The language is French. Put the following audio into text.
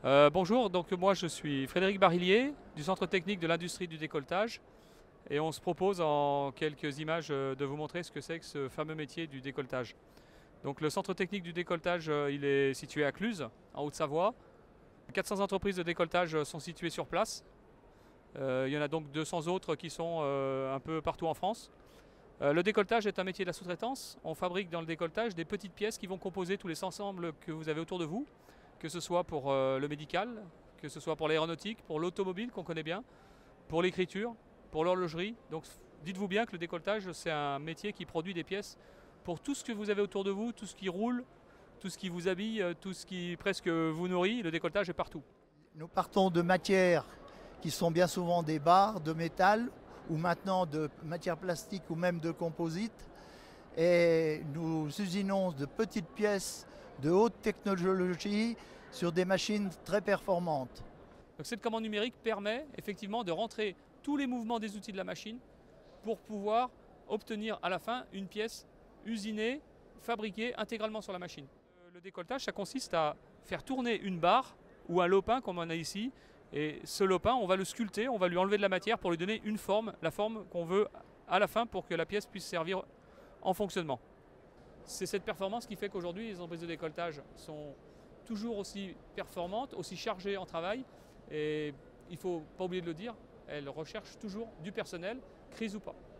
Bonjour, donc moi je suis Frédéric Barillier du Centre technique de l'industrie du décolletage et on se propose en quelques images de vous montrer ce que c'est que ce fameux métier du décolletage. Donc le Centre technique du décolletage il est situé à Cluses, en Haute-Savoie. 400 entreprises de décolletage sont situées sur place. Il y en a donc 200 autres qui sont un peu partout en France. Le décolletage est un métier de la sous-traitance. On fabrique dans le décolletage des petites pièces qui vont composer tous les ensembles que vous avez autour de vous, que ce soit pour le médical, que ce soit pour l'aéronautique, pour l'automobile qu'on connaît bien, pour l'écriture, pour l'horlogerie. Donc dites-vous bien que le décolletage, c'est un métier qui produit des pièces pour tout ce que vous avez autour de vous, tout ce qui roule, tout ce qui vous habille, tout ce qui presque vous nourrit. Le décolletage est partout. Nous partons de matières qui sont bien souvent des barres de métal ou maintenant de matières plastiques ou même de composites. Et nous usinons de petites pièces de haute technologie sur des machines très performantes. Donc cette commande numérique permet effectivement de rentrer tous les mouvements des outils de la machine pour pouvoir obtenir à la fin une pièce usinée, fabriquée intégralement sur la machine. Le décolletage, ça consiste à faire tourner une barre ou un lopin comme on a ici. Et ce lopin, on va le sculpter, on va lui enlever de la matière pour lui donner une forme, la forme qu'on veut à la fin pour que la pièce puisse servir en fonctionnement. C'est cette performance qui fait qu'aujourd'hui les entreprises de décolletage sont toujours aussi performantes, aussi chargées en travail. Et il ne faut pas oublier de le dire, elles recherchent toujours du personnel, crise ou pas.